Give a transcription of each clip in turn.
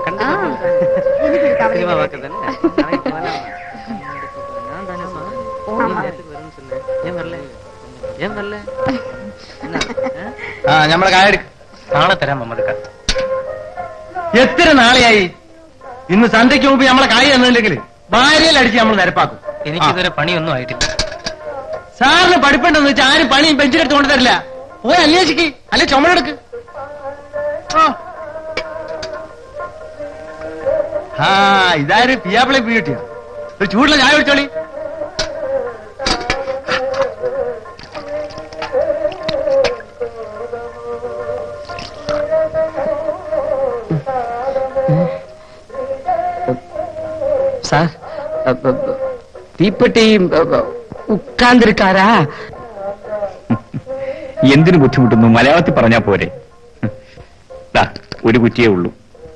നമ്മളെ കായ നാളെ തരാം മമ്മദക്ക. എത്ര നാളെയായി? ഇന്ന് സന്ധ്യയ്ക്ക് മുമ്പ് നമ്മളെ കായ തന്നില്ലെങ്കിൽ ഭാര്യയിലടിച്ച് നമ്മൾ നിരപ്പാക്കും. എനിക്കിതുവരെ പണിയൊന്നും ആയിട്ടില്ല. സാറിന് പഠിപ്പുണ്ടെന്ന് വെച്ചാൽ ആരും പണിയും ബെഞ്ചിലെടുത്ത് കൊണ്ടുതരില്ല. പോയി അന്വേഷിക്ക്, അല്ലെ ചുമടെടുക്ക്. ആ ഇതാരും പിയാപ്പിളെ പീട്ടിയോ? ഒരു ചൂടുള്ള ചായ കുടിച്ചോളി. സാർ തീപ്പെട്ടി ഉക്കാന്തിരിക്കാരാ? എന്തിനു ബുദ്ധിമുട്ടുന്നു? മലയാളത്തിൽ പറഞ്ഞാ പോരെ. ഒരു കുറ്റിയേ ഉള്ളൂ.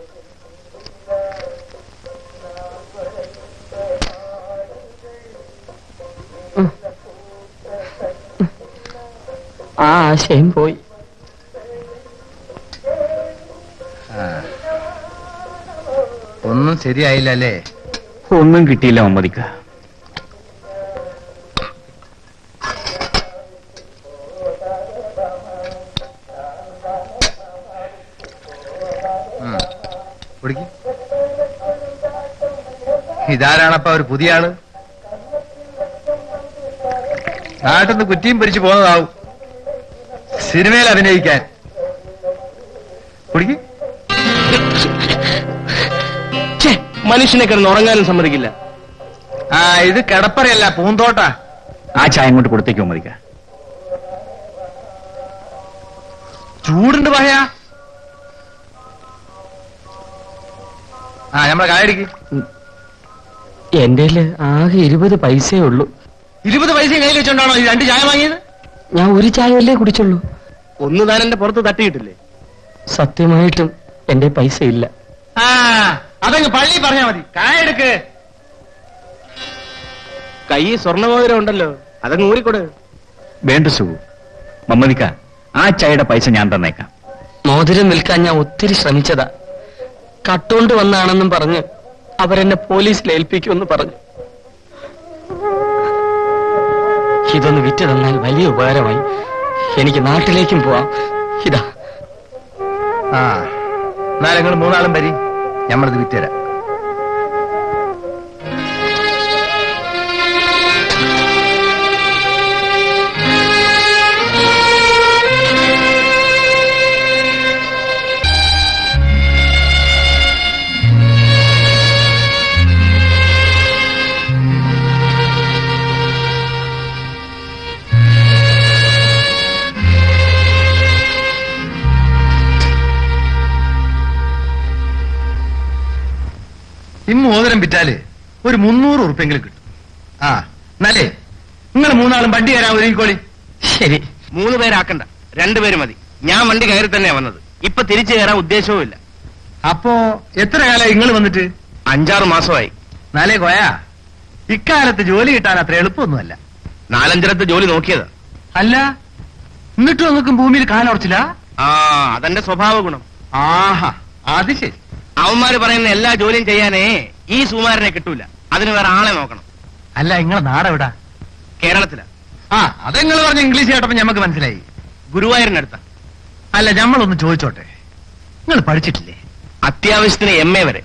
ആ ആശയം പോയി. ഒന്നും ശരിയായില്ല അല്ലേ? ഒന്നും കിട്ടിയില്ല മമ്മദിക്ക. ഇതാരാണപ്പ ഒരു പുതിയ ആള്? നാട്ടിന്ന് കുറ്റിയും പിരിച്ചു പോകുന്നതാവും സിനിമയിൽ അഭിനയിക്കാൻ. കുടിക്ക്. മനുഷ്യനെ കിടന്ന് ഉറങ്ങാനും സമ്മതിക്കില്ല. ആ ഇത് കിടപ്പറയല്ല, പൂന്തോട്ടാ. ആ ചായ കൊണ്ട് കൊടുത്തേക്കോ മതിക്ക. ചൂടുണ്ട് പറയാ. ആ നമ്മളെ കായടിക്ക്. എന്റെ ആകെ 20 പൈസയേ ഉള്ളൂ. 20 പൈസ കയ്യിൽ വെച്ചോണ്ടാണോ ഈ 2 ചായ വാങ്ങിയത്? ഞാൻ ഒരു ചായയല്ലേ കുടിച്ചുള്ളൂ. ഒന്ന് താൻ എന്റെ പുറത്ത് തട്ടിയിട്ടില്ലേ? സത്യമായിട്ടും എന്റെ പൈസ ഇല്ല. ആ അതങ്ങ് പള്ളി പറഞ്ഞാ മതി. കായെടുക്ക്. കൈ സ്വർണ്ണമോതിരം ഉണ്ടല്ലോ, അതങ്ങ് ഊരിക്കൊടു. വേണ്ട സുഖു. മമ്മദിക്ക, ആ ചായയുടെ പൈസ ഞാൻ തന്നേക്കാം. മോതിരം വിൽക്കാൻ ഞാൻ ഒത്തിരി ശ്രമിച്ചതാ. കട്ടുകൊണ്ട് വന്നാണെന്നും പറഞ്ഞ് അവരെന്നെ പോലീസിൽ ഏൽപ്പിക്കുമെന്ന് പറഞ്ഞു. ഇതൊന്ന് വിറ്റ് തന്നാൽ വലിയ ഉപകാരമായി. എനിക്ക് നാട്ടിലേക്കും പോവാം. ഇതാ. ആ എന്നാലും നിങ്ങൾ 3 ആളും വരി, ഞമ്മളത് വിറ്റുതരാം. മോതിരം വിറ്റാല് ഒരു 300 ഉറുപ്പെങ്കിലും കിട്ടും. ആ എന്നാലേ നിങ്ങൾ 3 ആളും വണ്ടി കയറാൻ ഒരുങ്ങിക്കോളി. ശരി. 3 പേരാക്കണ്ട, 2 പേര് മതി. ഞാൻ വണ്ടി കയറി തന്നെയാ വന്നത്. ഇപ്പൊ തിരിച്ചു കയറാൻ ഉദ്ദേശവും ഇല്ല. അപ്പോ എത്ര കാലമായി നിങ്ങൾ വന്നിട്ട്? 5-6 മാസമായി. നാലേ കോയാ, ഇക്കാലത്ത് ജോലി കിട്ടാൻ അത്ര എളുപ്പമൊന്നുമല്ല. 4-5 ജോലി നോക്കിയതാ. അല്ല എന്നിട്ടും നോക്കും ഭൂമിയിൽ കാലുറച്ചില്ല. ആ അതെന്റെ സ്വഭാവ ഗുണം. ആഹാ അത് ശരി. അവന്മാര് പറയുന്ന എല്ലാ ജോലിയും ചെയ്യാനേ ഈ സുകുമാരനെ കിട്ടൂല. അതിന് വേറെ ആളെ നോക്കണം. അല്ല നിങ്ങളെ നാടെവിടാ? കേരളത്തിലാ. ആ അതെങ്ങൾ പറഞ്ഞ ഇംഗ്ലീഷ് കേട്ടപ്പോ ഞമ്മക്ക് മനസ്സിലായി. ഗുരുവായൂരിനടുത്ത. അല്ല ഞമ്മളൊന്ന് ചോദിച്ചോട്ടെ, നിങ്ങൾ പഠിച്ചിട്ടില്ലേ? അത്യാവശ്യത്തിന് MA വരെ.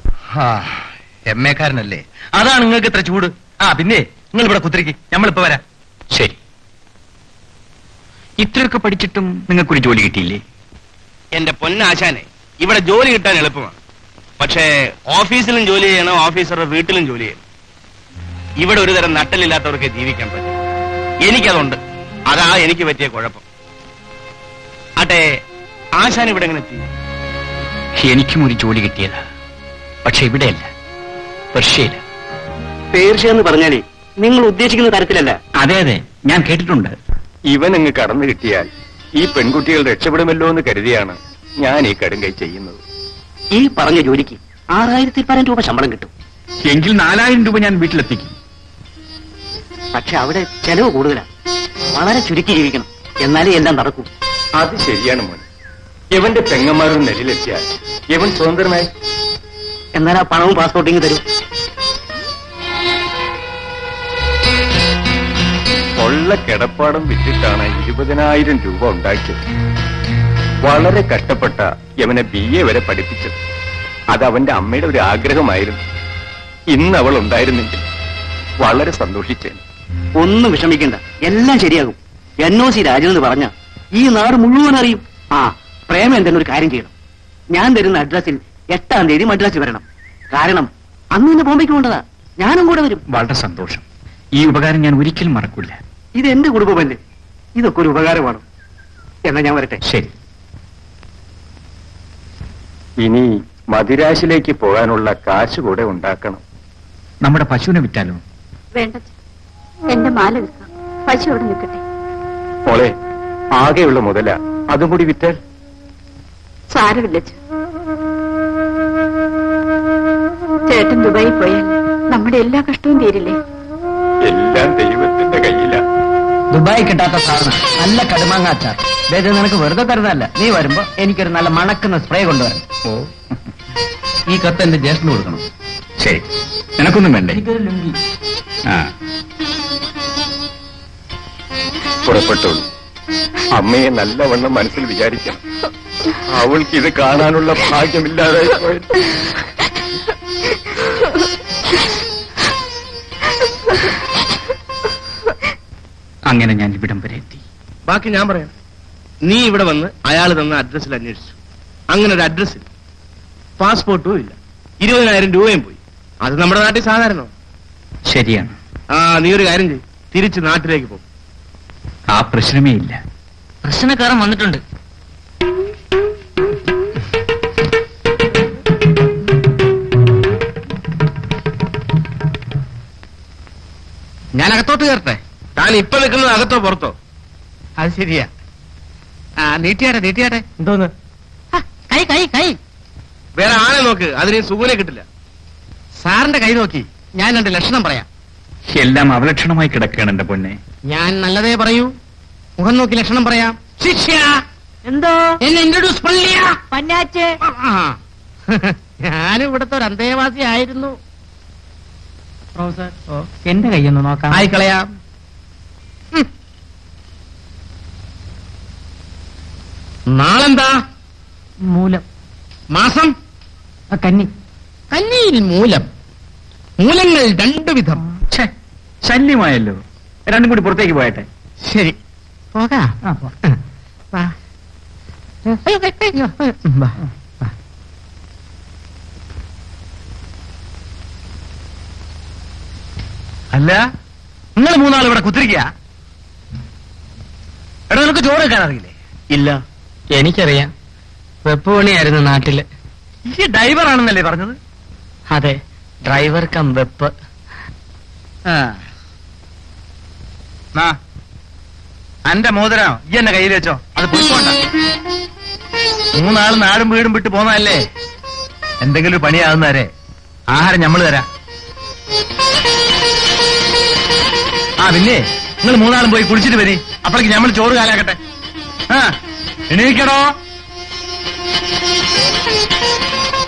MA കാരനല്ലേ? അതാണ് നിങ്ങൾക്ക് ഇത്ര ചൂട്. ആ പിന്നെ നിങ്ങൾ ഇവിടെ കുത്തിരിക്ക്, ഞമ്മളിപ്പോ വരാം. ശരി. ഇത്രയൊക്കെ പഠിച്ചിട്ടും നിങ്ങൾക്കൊരു ജോലി കിട്ടിയില്ലേ? എന്റെ പൊന്നാശാനെ, ഇവിടെ ജോലി കിട്ടാൻ എളുപ്പമാണ്. പക്ഷേ ഓഫീസിലും ജോലി ചെയ്യണം, ഓഫീസറുടെ വീട്ടിലും ജോലി ചെയ്യണം. ഇവിടെ ഒരു തരം നട്ടലില്ലാത്തവർക്ക് ജീവിക്കാൻ പറ്റും. എനിക്കതുണ്ട്. അതാ എനിക്ക് പറ്റിയ കുഴപ്പം. ആട്ടെ, ആശാൻ ഇവിടെ എങ്ങനെ എത്തി? എനിക്കും ഒരു ജോലി കിട്ടിയതാ. പക്ഷെ ഇവിടെയല്ല, പേർഷ്യയില. പേർഷ്യ എന്ന് പറഞ്ഞാലേ നിങ്ങൾ ഉദ്ദേശിക്കുന്ന തരത്തിലല്ല. അതെ അതെ, ഞാൻ കേട്ടിട്ടുണ്ട്. ഇവനങ്ങ് കടന്നു കിട്ടിയാൽ ഈ പെൺകുട്ടികൾ രക്ഷപ്പെടുമല്ലോ എന്ന് കരുതിയാണ് ഞാൻ ഈ കടുങ്കൈ ചെയ്യുന്നത്. ഈ പറഞ്ഞ ജോലിക്ക് 6000 രൂപ ശമ്പളം കിട്ടും. എങ്കിൽ 4000 രൂപ ഞാൻ വീട്ടിലെത്തിക്കും. പക്ഷെ അവിടെ ചെലവ് കൂടുതലാണ്. വളരെ ചുരുക്കി ജീവിക്കണം, എന്നാലേ എല്ലാം നടക്കൂ. അത് ശരിയാണ് മോൻ. ഇവന്റെ പെങ്ങന്മാരുടെ നെല്ലിലെത്തിയാൽ ഇവൻ സ്വതന്ത്രനായി. എന്നാൽ ആ പണവും പാസ്പോർട്ടിങ് തരൂ. ഉള്ള കിടപ്പാടം വിറ്റിട്ടാണ് 20,000 രൂപ ഉണ്ടാക്കിയത്. വളരെ കഷ്ടപ്പെട്ട യവനെ BA വരെ പഠിപ്പിച്ചത്. അത് അവന്റെ അമ്മയുടെ ഒരു ആഗ്രഹമായിരുന്നു. ഇന്ന് അവൾ ഉണ്ടായിരുന്നെങ്കിൽ വളരെ സന്തോഷിച്ചേനെ. ഒന്നും വിഷമിക്കണ്ട, എല്ലാം ശരിയാകും. NOC രാജനെന്ന് പറഞ്ഞ ഈ നാട് മുഴുവൻ അറിയും. ആ പ്രേമൻ തന്നെ ഒരു കാര്യം ചെയ്യണം. ഞാൻ തരുന്ന അഡ്രസ്സിൽ 8-ാം തീയതി മദ്രാസിൽ വരണം. കാരണം അന്ന് തന്നെ ബോംബെക്ക് കൊണ്ടതാ. ഞാനും കൂടെ വരും. വളരെ സന്തോഷം. ഈ ഉപകാരം ഞാൻ ഒരിക്കലും മറക്കില്ല. ഇത് എന്റെ കുടുംബമല്ലേ, ഇതൊക്കെ ഒരു ഉപകാരമാണ്. എന്നാ ഞാൻ വരട്ടെ. ശരി. ഇനി മദിരാശിലേക്ക് പോകാനുള്ള കാശ് കൂടെ ഉണ്ടാക്കണം. നമ്മുടെ പശുവിനെ വിറ്റാലോ? വേണ്ട, എന്റെ മാല വിൽക്കാം. പശു അവിടെ നിൽക്കട്ടെ. മോളെ, ആകെയുള്ള മുതല അതും കൂടി വിറ്റാൽ? സാരമില്ല, ചേട്ടൻ ദുബായി പോയാൽ നമ്മുടെ എല്ലാ കഷ്ടവും തീരില്ലേ? എല്ലാം ദൈവത്തിന്റെ കയ്യിലാ. ദുബായി കിട്ടാത്ത സാധനം നല്ല കടുമാങ്ങ അച്ചാർ. നിനക്ക് വെറുതെ തരുന്നതല്ല, നീ വരുമ്പോ എനിക്കൊരു നല്ല മണക്കുന്ന സ്പ്രേ കൊണ്ടുവരണം. ഓ, ഈ കത്ത് എന്റെ ജ്യേഷ്ഠന് കൊടുക്കണം. ശരി. നിനക്കൊന്നും വേണ്ടേ? എനിക്കൊരു ലുങ്കി. ആ, പുറപ്പെട്ടോളൂ. അമ്മയെ നല്ലവണ്ണം മനസ്സിൽ വിചാരിക്കണം. അവൾക്ക് ഇത് കാണാനുള്ള ഭാഗ്യമില്ലാതായി പോയത്. അങ്ങനെ ഞാൻ ഇവിടം വരെ എത്തി. ബാക്കി ഞാൻ പറയാം. നീ ഇവിടെ വന്ന് അയാൾ തന്ന അഡ്രസ്സിൽ അന്വേഷിച്ചു. അങ്ങനെ ഒരു അഡ്രസ്സിൽ പാസ്പോർട്ടും ഇല്ല, 20,000 രൂപയും പോയി. അത് നമ്മുടെ നാട്ടിൽ സാധാരണ. ശരിയാണ്. നീ ഒരു കാര്യം ചെയ്യും, തിരിച്ച് നാട്ടിലേക്ക് പോകും. ആ പ്രശ്നമേ ഇല്ല. പ്രശ്നക്കാരൻ വന്നിട്ടുണ്ട്. ഞാൻ അകത്തോട്ട് കയറട്ടെ? താൻ ഇപ്പൊ നിൽക്കുന്നത് അകത്തോ പുറത്തോ? അത് ശരിയാ. നീട്ടിയാട്ടെ. എന്തോന്ന്? കൈ കൈ കൈ വേറെ ആളെ നോക്ക്, അതിന് സുഖനെ കിട്ടില്ല. സാറിന്റെ കൈ നോക്കി ഞാൻ 2 ലക്ഷണം പറയാം. എല്ലാം അവലക്ഷണമായി കിടക്കുകയാണ് എന്റെ പൊന്നെ. ഞാൻ നല്ലതേ പറയൂ. മുഖം നോക്കി ലക്ഷണം പറയാം. ശിഷ്യ, എന്തോ എന്നെ ഇൻട്രൊഡ്യൂസ് പള്ളിയാ പന്നാച്ച്. ഞാൻ ഇവിടുത്തെ ഒരു അന്തേവാസി ആയിരുന്നു. പ്രൊഫസർ, എന്റെ കൈയൊന്ന് നോക്കാം. ആയിക്കളയാം. നാളെന്താ? മൂലം. മാസം? കന്നി. കന്നിയിൽ മൂലം. മൂലങ്ങൾ 2 വിധം. ശല്യമായല്ലോ. രണ്ടും കൂടി പുറത്തേക്ക് പോയട്ടെ. ശരി, പോകാം. വാ. വാ. അല്ല, നിങ്ങൾ 3 ഇവിടെ കുത്തിരിക്കുക. എടാ, നിനക്ക് ചോറ് വെക്കാൻ അറിയില്ലേ? ഇല്ല, എനിക്കറിയാം. വെപ്പ് പണിയായിരുന്നു നാട്ടില്. ഈ ഡ്രൈവർ ആണെന്നല്ലേ പറഞ്ഞത്? അതെ, ഡ്രൈവർ കം വെപ്പ്. എന്റെ മോതിരം ഈ എന്നെ കയ്യിൽ വെച്ചോ. അത് പോയിക്കോണ്ട. 3 നാൾ നാടും വീടും വിട്ട് പോന്നതല്ലേ. എന്തെങ്കിലും ഒരു പണിയാകുന്നവരെ ആഹാരം ഞമ്മള് തരാം. പിന്നെ നിങ്ങൾ 3 നാളും പോയി കുളിച്ചിട്ട് വരി. അപ്പോഴേക്ക് ഞമ്മൾ ചോറ് കാലാക്കട്ടെ. എണീക്കടോ.